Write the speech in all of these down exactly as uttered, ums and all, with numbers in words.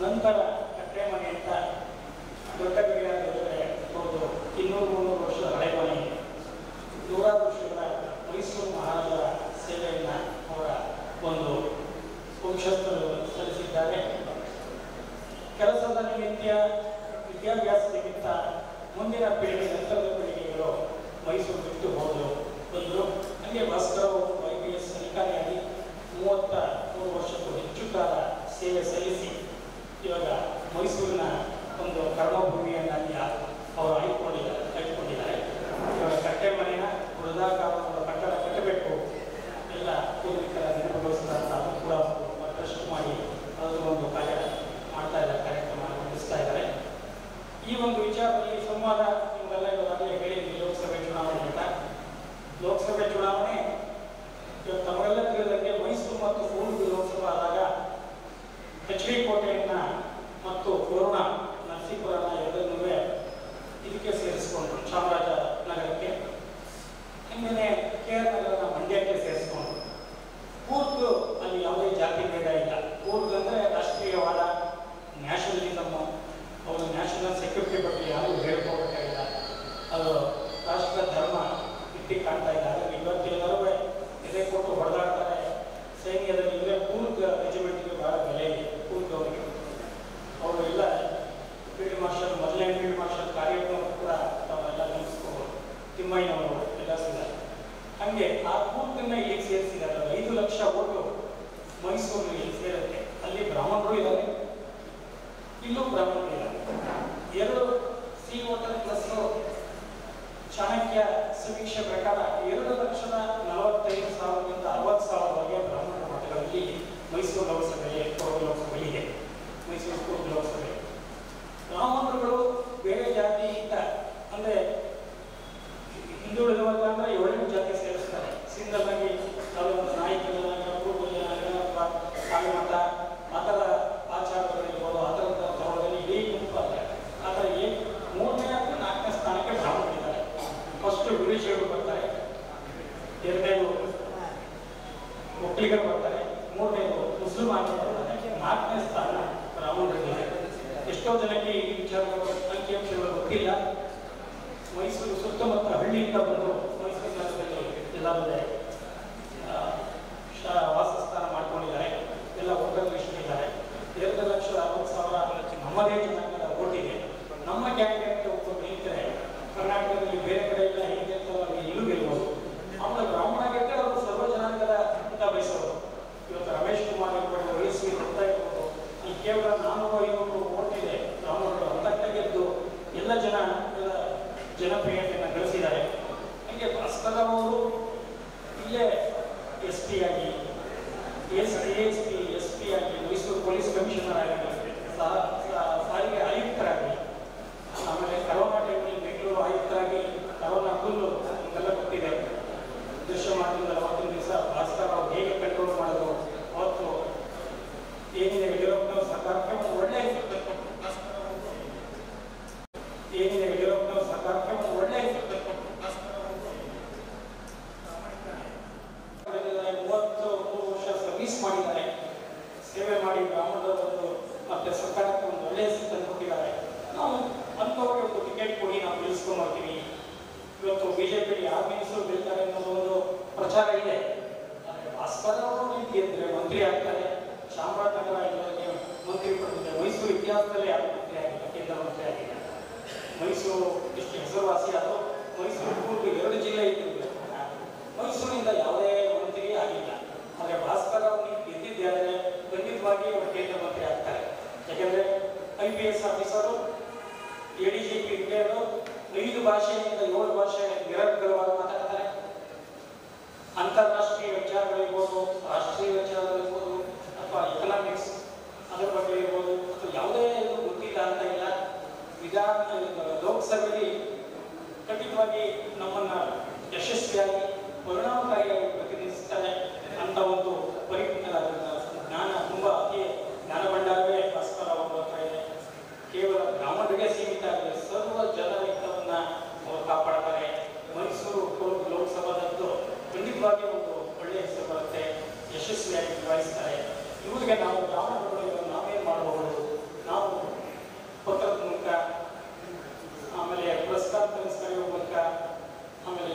ನಂತರ ಕಟ್ಟೆ ಮನೆ ಅಂತ ದೊಡ್ಡ ಗಡಿಯಾರ ಯೋಜನೆ ಒಂದು ಇನ್ನೂರು ಮುನ್ನೂರು ವರ್ಷದ ಹಳೆ ಮನೆ, ನೂರಾರು ವರ್ಷಗಳ ಮೈಸೂರು ಮಹಾರಾಜರ ಸೇವೆಯನ್ನು ಅವರ ಒಂದು ವಂಶಸ್ಥರು ಸಲ್ಲಿಸಿದ್ದಾರೆ. ಕೆಲಸದ ನಿಮಿತ್ತ, ವಿದ್ಯಾಭ್ಯಾಸ ನಿಮಿತ್ತ ಮುಂದಿನ ಪೀಳಿಗೆ, ನಂತರದ ಪೀಳಿಗೆಗಳು ಮೈಸೂರು ಬಿಟ್ಟು ಹೋದರು ಬಂದರು. ಹಾಗೆ ಭಾಸ್ಕರ್ ಐ ಪಿ ಎಸ್ ಅಧಿಕಾರಿಯಾಗಿ ಮೂವತ್ತ ಮೂರು ವರ್ಷಕ್ಕೂ ಹೆಚ್ಚು ಕಾಲ ಸೇವೆ ಸಲ್ಲಿಸಿ ಇವಾಗ ಮೈಸೂರಿನ ಒಂದು ಕರ್ಮಭೂಮಿಯನ್ನಾಗಿ ಅವರು ಆಯ್ದುಕೊಂಡಿದ್ದಾರೆ ಆಯ್ದುಕೊಂಡಿದ್ದಾರೆ ಇವಾಗ ಕಟ್ಟೆ ಮನೆಯ ವೃದ್ಧಾಕಾರದ ಕಟ್ಟಡ ಕಟ್ಟಬೇಕು, ಎಲ್ಲ ಪೂರ್ವಿಕರ ನೆನಪುಗೊಳಿಸಿದಂಥ ಅದು ಕೂಡ ಟ್ರಸ್ಟ್ ಮಾಡಿ ಅದರ ಒಂದು ಕಾರ್ಯ ಮಾಡ್ತಾ ಇದ್ದಾರೆ, ಕಾರ್ಯಕ್ರಮ ನಡೆಸ್ತಾ ಇದ್ದಾರೆ. ಈ ಒಂದು ವಿಚಾರದಲ್ಲಿ ಸಂವಾದ ನಿಮಗೆಲ್ಲ ಈಗಾಗಲೇ ಹೇಳಿದ್ವಿ. ಲೋಕಸಭೆ ಚುನಾವಣೆ ಅಂತ, ಲೋಕಸಭೆ ಚುನಾವಣೆ ತಮಗೆಲ್ಲ ತಿಳಿದಂತೆ ಮೈಸೂರು ಮತ್ತು ಕೂರ್ಗ್ ಲೋಕಸಭಾ ಆದಾಗ ಎಚ್ ಡಿ ಕೋಟೆಯನ್ನು ಮತ್ತು ವರುಣ ನರಸೀಪುರನ ಎರಡನ್ನೂ ಇದಕ್ಕೆ ಸೇರಿಸಿಕೊಂಡ್ರು, ಚಾಮರಾಜನಗರಕ್ಕೆ. ಹಿಂದೆ ಕೆ ಆರ್ ನಗರನ ಮಂಡ್ಯಕ್ಕೆ ಸೇರಿಸಿಕೊಂಡ್ರು. ಕೂರ್ಗ್ ಅಲ್ಲಿ ಯಾವುದೇ ಜಾತಿ ಭೇದ ಇಲ್ಲ. ಕೂರ್ಗ್ ಅಂದರೆ ರಾಷ್ಟ್ರೀಯವಾದ ನ್ಯಾಷನಲಿಸಮ್, ಅವರು ನ್ಯಾಷನಲ್ ಸೆಕ್ಯೂರಿಟಿ ಬಗ್ಗೆ ಯಾರೂ ಹೇಳ್ಕೋಬೇಕಾಗಿಲ್ಲ, ಅದು ರಾಷ್ಟ್ರ ಧರ್ಮ ಇಟ್ಟಿ ಕಾಣ್ತಾ ಇದ್ದಾರೆ. ಇವತ್ತಿನವರೂ ಎದೆ ಕೊಟ್ಟು ಹೊಡೆದಾಡ್ತಾರೆ. ಸೈನ್ಯದಲ್ಲಿ ಇದ್ರೆ ಕೂರ್ಗ್ ರೆಜಿಮೆಂಟ್ಗೆ ಬಹಳ ಬೆಲೆ ಇದೆ. ಕೂರ್ಗ್ ಅವರಿಗೆ ಅವರು ಎಲ್ಲ ಫೀಲ್ಡ್ ಮಾರ್ಷಲ್, ಮೊದಲನೇ ಫೀಲ್ಡ್ ಮಾರ್ಷಲ್ ಕಾರ್ಯಕ್ರಮ ಕೂಡ ತಾವೆಲ್ಲ ನೆನೆಸ್ಕೋಬೋದು, ತಿಮ್ಮಯ್ಯನವರು ಎಲ್ಲ ಸಿದ್ದಾರೆ. ಹಾಗೆ ಆ ಕೂರ್ಗನ್ನ ಇಲ್ಲಿಗೆ ಸೇರಿಸಿದ್ದಾರೆ. ಐದು ಲಕ್ಷ ಓಟು ಮೈಸೂರಿನಲ್ಲಿ ಸೇರುತ್ತೆ. ಅಲ್ಲಿ ಬ್ರಾಹ್ಮಣರು ಇದ್ದಾರೆ, ಇಲ್ಲೂ ಬ್ರಾಹ್ಮಣರು ಇದ್ದಾರೆ. ಎರಡು ಸಿ ವೋಟರ್ ಪ್ಲಸ್ ಚಾಣಕ್ಯ ಸಮೀಕ್ಷೆ ಪ್ರಕಾರ ಎರಡು ಲಕ್ಷದ ನಲವತ್ತೈದು ಸಾವಿರದಿಂದ ಅರವತ್ತು ಸಾವಿರವರೆಗೆ ಬ್ರಾಹ್ಮಣ ಮತಗಳಲ್ಲಿ ಮೈಸೂರು ಲೋಕಸಭೆಗೆ ಕೂರ್ಗ್ ಲೋಕಸಭೆ ಇದೆ. ಮೈಸೂರು ಕೂರ್ಗ್ ಲೋಕಸಭೆ ಬ್ರಾಹ್ಮಣರುಗಳು ಬೇರೆ ಜಾತಿಯಿಂದ ಅಂದರೆ ಹಿಂದುಳಿದ ವರ್ಗ ಅಂದರೆ ಏಳೆಂಟು ಜಾತಿ ಸೇರಿಸ್ತಾರೆ. ಸಿಂಗಲ್ ಆಗಿ ಕೆಲವೊಂದು ನಾಯಕರ ಕಾಳಿಮಠ ಆ ಥರ ಆಚಾರಗಳಿರ್ಬೋದು, ಆ ಥರದ ತಗೊಳ್ಳೋದ್ರಲ್ಲಿ ಇಡೀ ಗುಂಪು ಅಲ್ಲ. ಆದರೆ ಏನು ಮೂರನೇ ಅಥವಾ ನಾಲ್ಕನೇ ಸ್ಥಾನಕ್ಕೆ ಬ್ರಾಹ್ಮಣರಿದ್ದಾರೆ. ಫಸ್ಟ್ ವಿದೇಶಿಗಳು ಬರ್ತಾರೆ, ಎರಡನೇದು ಒಕ್ಕಲಿಗರು ಬರ್ತಾರೆ, ಮೂರನೇದು ಮುಸ್ಲಿಮಾನರು ಬರ್ತಾರೆ, ನಾಲ್ಕನೇ ಸ್ಥಾನ ಬ್ರಾಹ್ಮಣರಿದ್ದಾರೆ. ಎಷ್ಟೋ ಜನಕ್ಕೆ ಈ ವಿಚಾರಗಳು ಅಂಕಿಅಂಶಗಳು ಗೊತ್ತಿಲ್ಲ. ಮೈಸೂರು ಸುತ್ತಮುತ್ತ ಹಳ್ಳಿಯಿಂದ ಬಂದು ಮೈಸೂರು ನಗರದಲ್ಲಿ ಎಲ್ಲರಲ್ಲೇ ವಾಸಸ್ಥಾನ ಮಾಡ್ಕೊಂಡಿದ್ದಾರೆ, ಎಲ್ಲ ಒಗ್ಗಟ್ಟಿದ್ದಾರೆ. ಎರಡು ಲಕ್ಷದ ಅರವತ್ತು ಸಾವಿರ ನಮ್ಮದೇ ಜನಾಂಗದ ಓಟಿದೆ. ನಮ್ಮ ಕ್ಯಾಂಡಿಡೇಟ್ ಒಬ್ಬರು ನಿಂತರೆ ಕರ್ನಾಟಕದಲ್ಲಿ ಬೇರೆ ಕಡೆ ಎಲ್ಲ ಹೇಗೆ ಅವ್ರಿಗೆ ಇಲ್ಲೂ ಗೆಲ್ಬೋದು. ಆಮೇಲೆ ಬ್ರಾಹ್ಮಣ ಗೆದ್ದರೆ ಅವರು ಸರ್ವ ಜನಾಂಗದ ಅಂತ ಬಯಸೋರು. ಇವತ್ತು ರಮೇಶ್ ಕುಮಾರ್ ಇರ್ಬೋದು, ವಯಸ್ಸಿ ಬರ್ತಾ ಇರ್ಬೋದು, ಈ ಕೇವಲ ನಾನ್ನೂರು ಐನೂರು ಓಟಿದೆ ಬ್ರಾಹ್ಮಣರು ಹತ್ತಕ್ಕೆ ಗೆದ್ದು ಎಲ್ಲ ಜನ ಜನಪ್ರಿಯತೆಯನ್ನು ಗಳಿಸಿದ್ದಾರೆ. ಹೀಗೆ ಭಾಸ್ಕರ್ ಅವರು ಇಲ್ಲೇ ಎಸ್ ಪಿ ಆಗಿ, S A S P S P ಆಗಿ, ಮೈಸೂರು ಪೊಲೀಸ್ ಕಮಿಷನರ್ ಆಗಿ, ಸಾರಿಗೆ ಆಯುಕ್ತರಾಗಿ, ಆಮೇಲೆ ಕರೋನಾ ಟೈಮಲ್ಲಿ ಬೆಂಗಳೂರು ಆಯುಕ್ತರಾಗಿ ಕರೋನಾ ಫುಲ್ಲು ನಮಗೆಲ್ಲ ಗೊತ್ತಿದೆ. ದೃಶ್ಯ ಮಾಧ್ಯಮದಲ್ಲಿ ಅವತ್ತಿನ ದಿವಸ ಭಾಸ್ಕರ್ ಅವರು ಹೇಗೆ ಕಂಟ್ರೋಲ್ ಮಾಡಿದ್ರು, ಅವತ್ತು ಏನಿದೆ ಯಡಿಯೂರಪ್ಪನವ್ರ ಸರ್ಕಾರಕ್ಕೆ ಒಂದು ಒಳ್ಳೆ ಏನಿದೆ ಯಡಿಯೂರಪ್ಪನವ್ರ ಸರ್ಕಾರಕ್ಕೆ ಒಂದು ಒಳ್ಳೆ ಮೂವತ್ತು ಮೂರು ವರ್ಷ ಸರ್ವಿಸ್ ಮಾಡಿದ್ದಾರೆ. ಸೇವೆ ಮಾಡಿ ಬ್ರಾಹ್ಮಣರವರು ಮತ್ತೆ ಸರ್ಕಾರಕ್ಕೆ ಒಂದು ಒಳ್ಳೆ ಹೆಸರು ತಂದು ಕೊಟ್ಟಿದ್ದಾರೆ. ನಾವು ಅಂಥವ್ರಿಗೆ ಒಂದು ಟಿಕೆಟ್ ಕೊಡಿ, ನಾವು ಗೆಲ್ಲಿಸ್ಕೊಂಡು ಬರ್ತೀವಿ. ಇವತ್ತು ಬಿಜೆಪಿ ಯಾರು ಮಿನಿಸ್ಟರ್ ಗೆಲ್ತಾರೆ ಅನ್ನೋದು ಒಂದು ಪ್ರಚಾರ ಇದೆ. ಆದರೆ ಭಾಸ್ಕರ್ ಅವರು ಗೆದ್ದರೆ ಮಂತ್ರಿ ಆಗ್ತಾರೆ. ಚಾಮರಾಜನಗರ ಇಲ್ಲವರಿಗೆ ಮಂತ್ರಿ ಪಡೆದಿದ್ದಾರೆ. ಮೈಸೂರು ಇತಿಹಾಸದಲ್ಲೇ ಯಾರು ಮಂತ್ರಿ ಆಗಿಲ್ಲ, ಕೇಂದ್ರ ಮಂತ್ರಿ ಆಗಿಲ್ಲ. ಮೈಸೂರು ಇಷ್ಟು ಹೆಸರುವಾಸಿ ಆದರೂ ಮೈಸೂರು ಕೂರ್ಗ್ ಎರಡು ಜಿಲ್ಲೆ ಇತ್ತು. ಮೈಸೂರಿನಿಂದ ಯಾವುದೇ ಮಂತ್ರಿ ಆಗಿಲ್ಲ. ಆದರೆ ಭಾಸ್ಕರ್ ಅವರು ಗೆದ್ದಿದ್ದಾರೆ, ಖಂಡಿತವಾಗಿ ಅವರು ಕೇಂದ್ರ ಮಂತ್ರಿ ಆಗ್ತಾರೆ. ಯಾಕೆಂದರೆ I P S officer, A D G P retire, ಐದು ಭಾಷೆಯಿಂದ ಏಳು ಭಾಷೆ ನಿರರ್ಗಳವಾಗಿ ಮಾತಾಡ್ತಾರೆ. ಅಂತಾರಾಷ್ಟ್ರೀಯ ವಿಚಾರಗಳಿರ್ಬೋದು, ರಾಷ್ಟ್ರೀಯ ವಿಚಾರಗಳಿರ್ಬೋದು, ಅಥವಾ ಎಕನಾಮಿಕ್ಸ್ ಅದರ ಬಗ್ಗೆ ಇರ್ಬೋದು, ಅಥವಾ ಯಾವುದೇ ಇದು ಗೊತ್ತಿಲ್ಲ ಅಂತ ಇಲ್ಲ. ವಿಧಾನ ಲೋಕಸಭೆಯಲ್ಲಿ ಖಂಡಿತವಾಗಿ ನಮ್ಮನ್ನು ಯಶಸ್ವಿಯಾಗಿ ಪರಿಣಾಮಕಾರಿಯಾಗಿ ಪ್ರತಿನಿಧಿಸ್ತಾರೆ ಅಂತ ಒಂದು ಪರಿಪೂರ್ಣ ಜ್ಞಾನ, ತುಂಬ ಅತಿ ಜ್ಞಾನ ಭಂಡಾರವೇ ಭಾಸ್ಕರ್ ಅವರ ಹತ್ರ ಇದೆ. ಕೇವಲ ಬ್ರಾಹ್ಮಣರಿಗೆ ಸೀಮಿತ ಆಗಿದೆ, ಸರ್ವ ಜನರ ಹಿತವನ್ನು ಅವರು ಕಾಪಾಡ್ತಾರೆ. ಮೈಸೂರು ಕೂರ್ಗ್ ಲೋಕಸಭಾದದ್ದು ಖಂಡಿತವಾಗಿ ಒಂದು ಒಳ್ಳೆಯ ಹೆಸರು ಬರುತ್ತೆ, ಯಶಸ್ವಿಯಾಗಿ ನಿಭಾಯಿಸ್ತಾರೆ. ಇವರಿಗೆ ನಾವು ಬ್ರಾಹ್ಮಣರು ನಾವೇನು ಮಾಡಬಹುದು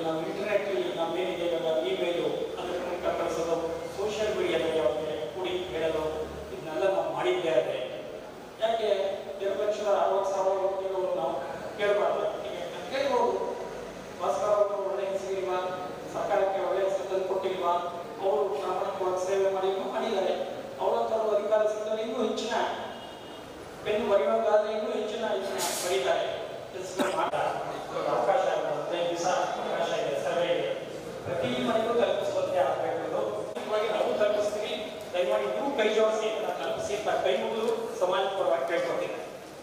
ನಾವು ಇಂಟರ್ನೆಟ್ಟಲ್ಲಿ ನಮ್ಮೇನಿದೆ ಇವಾಗ ಇಮೇಲು ಅದರ ಮೂಲಕ ಕಳಿಸೋದು, ಸೋಷಿಯಲ್ ಮೀಡಿಯಾದಲ್ಲಿ ಅವ್ರಿಗೆ ಕೂಡಿ ಹೇಳೋದು, ಇದನ್ನೆಲ್ಲ ನಾವು ಮಾಡಿದ್ದೇ ಆದರೆ ಯಾಕೆ ಎರಡು ಲಕ್ಷದ ಅರವತ್ತು ಸಾವಿರ ವ್ಯಕ್ತಿಗಳು ನಾವು ಕೇಳಬಾರ್ದು? ಕೇಳ್ಬೋದು. ಭಾಸ್ಕರ್ ಅವರು ಒಳ್ಳೆಯ ಹೆಸರಿಲ್ವಾ, ಸರ್ಕಾರಕ್ಕೆ ಒಳ್ಳೆಯ ಹೆಸರನ್ನು ಕೊಟ್ಟಿಲ್ವಾ, ಅವರು ಪ್ರಾಮಾಣಿಕವಾಗಿ ಸೇವೆ ಮಾಡಿ ಮಾಡಿದ್ದಾರೆ. ಅವರಂತವರು ಅಧಿಕಾರ ಸಿಕ್ಕಲ್ಲಿ ಇನ್ನೂ ಹೆಚ್ಚಿನ ಪೆನ್ನು ಬರೆಯುವಂತಾದ್ರೆ ಇನ್ನೂ ಹೆಚ್ಚಿನ ಹೆಚ್ಚಿನ ಬರೀತಾರೆ. ಅವಕಾಶ ಹದಿನೈದು ದಿವಸ ಅವಕಾಶ ಇದೆ ಸರ್ವೆಗೆ. ಪ್ರತಿ ಮನೆಗೂ ತಲುಪಿಸುವಂತೆ ಆಗಬೇಕು. ನಾವು ತಲುಪಿಸ್ತೀವಿ, ದಯಮಾಡಿ ನೀವು ಕೈ ಜೋಡಿಸಿ ತಲುಪಿಸಿ ಅಂತ ಕೈ ಮುಗಿದು ಸಮಾಜ ಪರವಾಗಿ ಕೇಳ್ಕೊತೀನಿ.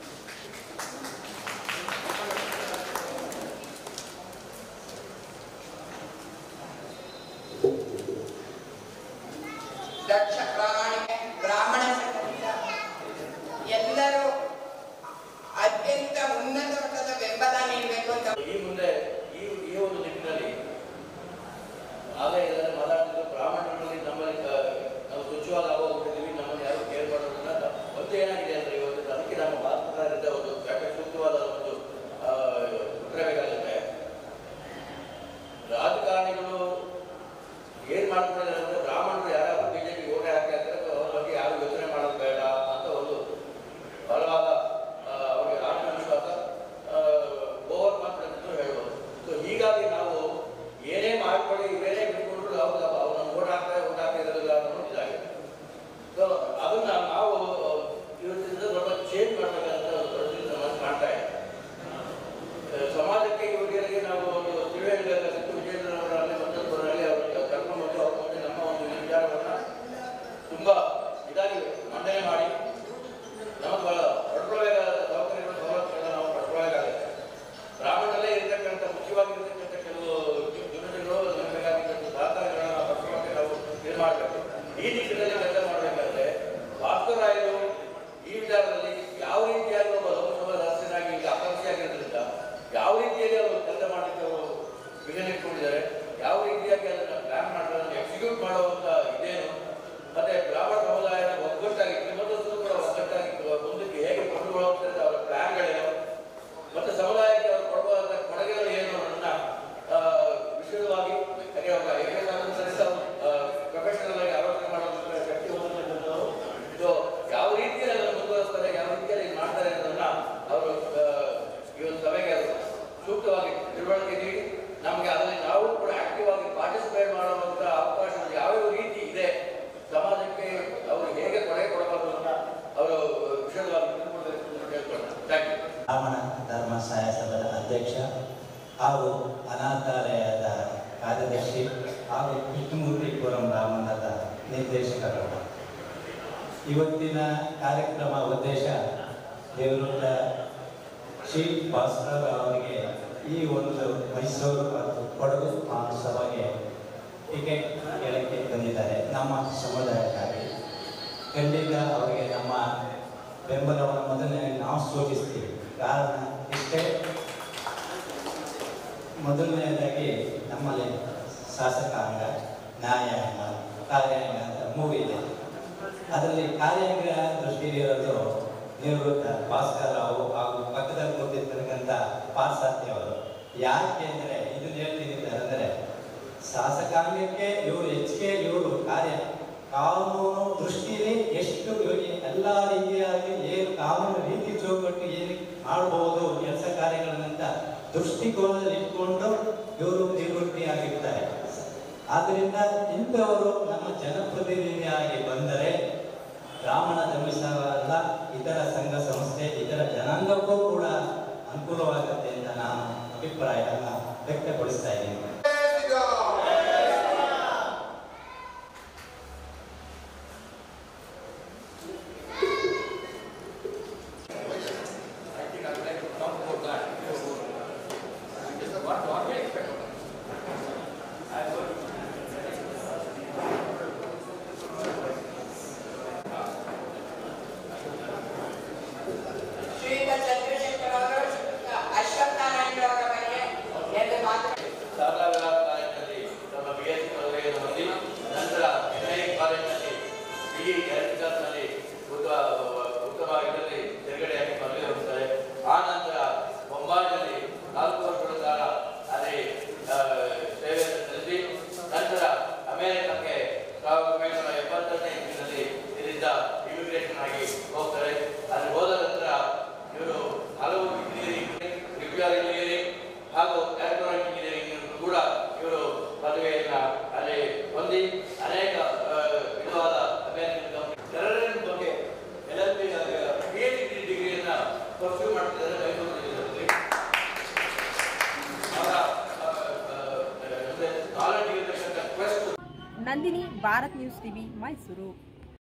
ದಕ್ಷ ಪ್ರಾಮಾಣಿಕ ಬ್ರಾಹ್ಮಣ ಸಂಘದಿಂದ ಎಲ್ಲರೂ ಅತ್ಯಂತ ಉನ್ನತ ಮಟ್ಟದ ಬೆಂಬಲ ನೀಡಬೇಕು ಅಂತ ಈ ಮುಂದೆ ಈ ಈ ಒಂದು ನಿಟ್ಟಿನಲ್ಲಿ ಆಗಲೇ ಎಲ್ಲರೂ ಮಾತಾಡ್ತಿದ್ರು. ಬ್ರಾಹ್ಮಣರಲ್ಲಿ ನಮ್ಮಲ್ಲಿ ನಾವು ಸ್ವಚ್ಛವಾಗಿ ಆಗೋಗ್ಬಿಟ್ಟಿದ್ದೀವಿ, ನಮ್ಮನ್ನು ಯಾರು ಕೇರ್ ಮಾಡೋದಿಲ್ಲ. ಒಂದು ಏನಾಗಿದೆ ಅಂದರೆ ಇವತ್ತು ಅದಕ್ಕೆ ನಮ್ಮ ಭಾರತದಿಂದ ಒಂದು ಯಾಕೆ ಸೂಕ್ತವಾದ ಒಂದು ಉತ್ತರ ಬೇಕಾಗುತ್ತೆ. ರಾಜಕಾರಣಿಗಳು ಏನು ಮಾಡ್ಕೊಂಡಿದ್ದಾರೆ ಅಂದರೆ ಬ್ರಾಹ್ಮಣರು ಯಾರು ಬಿಜೆಪಿ ಓಟೆ ಹಾಕಿ ಹಾಕ್ತಾರೆ, ಅವ್ರ ಬಗ್ಗೆ ಯಾರು ಯೋಚನೆ ಮಾಡೋದು ಬೇಡ ಅಂತ ಒಂದು ಬಲವಾದ ಅವರಿಗೆ ಆತ್ಮವಿಶ್ವಾಸ ಓವರ್ ಕಾನ್ಫಿಡೆನ್ಸ್ ಅಂತ ಹೇಳ್ಬೋದು. ಸೊ ಹೀಗಾಗಿ ನಾವು ಏನೇ ಮಾಡ್ಕೊಳ್ಳಿ ಇವೇನೇ ಬಿಟ್ಕೊಂಡ್ರು ಅವ್ರು ಅವ್ರನ್ನ ಓಟ್ ಹಾಕ್ತಾರೆ ಓಟ್ ಹಾಕಿ ಇರೋದಿಲ್ಲ ಅನ್ನೋದು ಇದಾಗಿದೆ. ಸೊ ಅದನ್ನ ನಾವು ಇವತ್ತಿಂದ ಸ್ವಲ್ಪ ಚೇಂಜ್ ಮಾಡಬೇಕಂತ ಪರಿಸ್ಥಿತಿ ಸಮಾಜ ಮಾಡ್ತಾ ಇದೆ. ಸಮಾಜಕ್ಕೆ ಇವರಿಗೆ ನಾವು ಒಂದು ತಿಳುವಳಿಕೆ ವಿಜೇಂದ್ರವರಲ್ಲಿ ಮತ್ತೊಬ್ಬರಲ್ಲಿ ಅವ್ರಿಗೆ ಕರ್ಕೊಂಡು ಬಂದು ಅವ್ರ ಮುಂದೆ ನಮ್ಮ ಒಂದು ವಿಚಾರವನ್ನು ತುಂಬ ಇದಾಗಿ ಮಂಡನೆ ಮಾಡಿ ನಮಗೆ ಪಡ್ಕೊಳ್ಳಬೇಕಾದ ಸೌಕರ್ಯಗಳು ಸೌಲಭ್ಯಗಳನ್ನ ನಾವು ಪಡ್ಕೊಳ್ಳಬೇಕಾಗುತ್ತೆ. ಬ್ರಾಹ್ಮಣರಲ್ಲೇ ಇರತಕ್ಕಂಥ ಮುಖ್ಯವಾಗಿರ್ತಕ್ಕಂಥ ಕೆಲವು ಜನತೆಗಳು ನಮಬೇಕಾಗಿರ್ತಕ್ಕಂಥ ಸಹಕಾರಗಳನ್ನ ನಾವು ಪಡ್ಕೊಳ್ಳೋಕೆ ನಾವು ಇದು ಮಾಡಬೇಕು. ಈ ನಿಟ್ಟಿನಲ್ಲಿ ಕೆಲಸ ಮಾಡಬೇಕಾದ್ರೆ ಭಾಸ್ಕರ್ ರಾಯರು ಈ ವಿಚಾರದಲ್ಲಿ ಯಾವ ರೀತಿಯಾಗಿ ಒಬ್ಬ ಲೋಕಸಭಾ ಸದಸ್ಯರಾಗಿ ಈಗ ಆಕಾಂಕ್ಷಿಯಾಗಿರೋದ್ರಿಂದ ಯಾವ ರೀತಿಯಾಗಿ ಅವರು ಕೆಲಸ ಮಾಡಲಿಕ್ಕೆ ಅವರು ವಿಷನ್ ಇಟ್ಕೊಂಡಿದ್ದಾರೆ, ಯಾವ ರೀತಿಯಾಗಿ ಅದನ್ನು ಪ್ಲಾನ್ ಮಾಡೋದನ್ನು ಎಕ್ಸಿಕ್ಯೂಟ್ ಮಾಡುವಂಥ ಇದೇನು, ಮತ್ತೆ ಬ್ರಾಹ್ಮಣ ಸಮುದಾಯದ ಒಗ್ಗಟ್ಟಾಗಿ ಇನ್ನೊಂದಷ್ಟು ಕೂಡ ಒಗ್ಗಟ್ಟಾಗಿ ಮುಂದಕ್ಕೆ ಹೇಗೆ ಕೊಂಡುಕೊಳ್ಳುವಂಥ ಅವರ ಪ್ಲಾನ್ಗಳೇನು, ಮತ್ತು ಸಮುದಾಯಕ್ಕೆ ಅವರು ಕೊಡುವಂಥ ಕೊಡುಗೆಗಳು ಏನು ಅನ್ನೋದನ್ನ ವಿಶೇಷವಾಗಿ ಪ್ರೊಫೆಷನಲ್ ಆಗಿ ಆಲೋಚನೆ ಮಾಡುವಂಥ ಶಕ್ತಿ ಹೊಂದಿರುವಂಥದ್ದು. ಸೊ ಯಾವ ರೀತಿಯಲ್ಲಿ ಅದನ್ನು ಮುಂದುವರಿಸ್ತಾರೆ, ಯಾವ ರೀತಿಯಲ್ಲಿ ಇದು ಮಾಡ್ತಾರೆ ಅನ್ನೋದನ್ನ ಅವರು ಈ ಒಂದು ಸಭೆಗೆ ಸೂಕ್ತವಾಗಿ ತಿಳುವಳಿಕೆ ನೀಡಿ ನಮಗೆ ಅದರಲ್ಲಿ ನಾವು ಕೂಡ ಆಕ್ಟಿವ್ ಆಗಿ ಪಾರ್ಟಿಸಿಪೇಟ್ ಮಾಡುವಂಥ ಅವಕಾಶ ಯಾವ್ಯಾವ ರೀತಿ ಇದೆ, ಸಮಾಜಕ್ಕೆ ಅವರು ಹೇಗೆ ಕೊಡುಗೆ ಕೊಡಬಹುದು ಅಂತ ಅವರು ವಿಶೇಷವಾಗಿ ತಿಳ್ಕೊಳ್ತಾರೆ. Thank you. ಬ್ರಾಹ್ಮಣ ಧರ್ಮ ಸಹಾಯ ಸಭಾದ ಅಧ್ಯಕ್ಷ ಹಾಗೂ ಅನಾಥಾಲಯದ ಕಾರ್ಯದರ್ಶಿ ಹಾಗೂ ಕೃಷ್ಣಮೂರ್ತಿ ಫೋರಂ ಬ್ರಾಹ್ಮಣದ ನಿರ್ದೇಶಕರು. ಇವತ್ತಿನ ಕಾರ್ಯಕ್ರಮ ಉದ್ದೇಶ ದೇವರುಳ್ಳ ಶ್ರೀ ಭಾಸ್ಕರ್ ಅವರಿಗೆ ಈ ಒಂದು ಮೈಸೂರು ಮತ್ತು ಕೊಡಗು ಮಹೋತ್ಸವಕ್ಕೆ ಟಿಕೆಟ್ ಕೇಳಕ್ಕೆ ಬಂದಿದ್ದಾರೆ. ನಮ್ಮ ಸಮುದಾಯಕ್ಕಾಗಿ ಖಂಡಿತ ಅವರಿಗೆ ನಮ್ಮ ಬೆಂಬಲವನ್ನು ಮೊದಲನೇ ನಾವು ಸೂಚಿಸ್ತೀವಿ. ಕಾರಣ ಇಷ್ಟೇ, ಮೊದಲನೇದಾಗಿ ನಮ್ಮಲ್ಲಿ ಶಾಸಕಾಂಗ, ನ್ಯಾಯಾಂಗ, ಕಾರ್ಯಾಂಗ ಅಂತ ಮೂರು ಇದೆ. ಅದರಲ್ಲಿ ಕಾರ್ಯಾಂಗ ದೃಷ್ಟಿಯಲ್ಲಿರೋದು ನಿವೃತ್ತ ಭಾಸ್ಕರ್ ರಾವ್ ಹಾಗೂ ಪಕ್ಕದಲ್ಲಿ ಕೂತಿರ್ತಕ್ಕಂಥ ಪಾರ್ಸಾರ್ಥಿ ಅವರು. ಯಾಕೆ ಅಂದರೆ ಇದನ್ನು ಹೇಳ್ತಿದ್ದಾರೆ ಅಂದರೆ ಶಾಸಕಾಂಗಕ್ಕೆ ಇವರು ಹೆಚ್ಚಿಗೆ ಇವರು ಕಾರ್ಯ ಕಾನೂನು ದೃಷ್ಟಿಯಲ್ಲಿ ಎಷ್ಟು ಎಲ್ಲ ರೀತಿಯಾಗಿ ಏನು ಕಾನೂನು ರೀತಿ ಚೌಕಟ್ಟು ಏನು ಮಾಡಬಹುದು ಕೆಲಸ ಕಾರ್ಯಗಳನ್ನಂತ ದೃಷ್ಟಿಕೋನದಲ್ಲಿ ಇಟ್ಕೊಂಡು ಇವರು ನಿವೃತ್ತಿಯಾಗಿರ್ತಾರೆ. ಆದ್ದರಿಂದ ಇಂಥವರು ನಮ್ಮ ಜನಪ್ರತಿನಿಧಿಯಾಗಿ ಬಂದರೆ ಬ್ರಾಹ್ಮಣ ಧರ್ಮಸ್ಥಳ ಅಲ್ಲ, ಇತರ ಸಂಘ ಸಂಸ್ಥೆ ಇತರ ಜನಾಂಗಕ್ಕೂ ಕೂಡ ಅನುಕೂಲವಾಗುತ್ತೆ ಅಂತ ನಾನು ಅಭಿಪ್ರಾಯವನ್ನು ವ್ಯಕ್ತಪಡಿಸ್ತಾ ಇದ್ದೀನಿ. ಆ ನಂತರ ಬೊಂಬಾಯಿನಲ್ಲಿ ನಾಲ್ಕು ವರ್ಷಗಳ ಕಾಲ ಅದೇ ಸೀದಾ ಇಮಿಗ್ರೇಷನ್ ಆಗಿ ಹೋಗ್ತಾರೆ. ಅಲ್ಲಿ ಹೋದ ನಂತರ ಇವರು ಹಲವು ಇಂಜಿನಿಯರಿಂಗ್, ನ್ಯೂಕ್ಲಿಯರ್ ಇಂಜಿನಿಯರಿಂಗ್ ಹಾಗೂ ಎಲೆಕ್ಟ್ರಾನಿಕ್ ಇಂಜಿನಿಯರಿಂಗ್ ಕೂಡ ಇವರು ಪದವಿಯನ್ನ ಅಲ್ಲಿ ಹೊಂದಿ ಅನೇಕ ವಿಧವಾದ ಅಮೆರಿಕನ್ ಕಂಪನಿ ಟೆರರಿಸಂ ಬಗ್ಗೆ L L P P H D ಡಿಗ್ರಿಯನ್ನ ಪರ್ಸ್ಯೂ ಮಾಡ್ತಿದ್ದಾರೆ ಮೈಸೂರಿನಲ್ಲಿ. ಅವರ ನಾಲೆಡ್ಜ್ ಇರತಕ್ಕಂಥ quest. Nandini, Bharat news TV, Mysuru.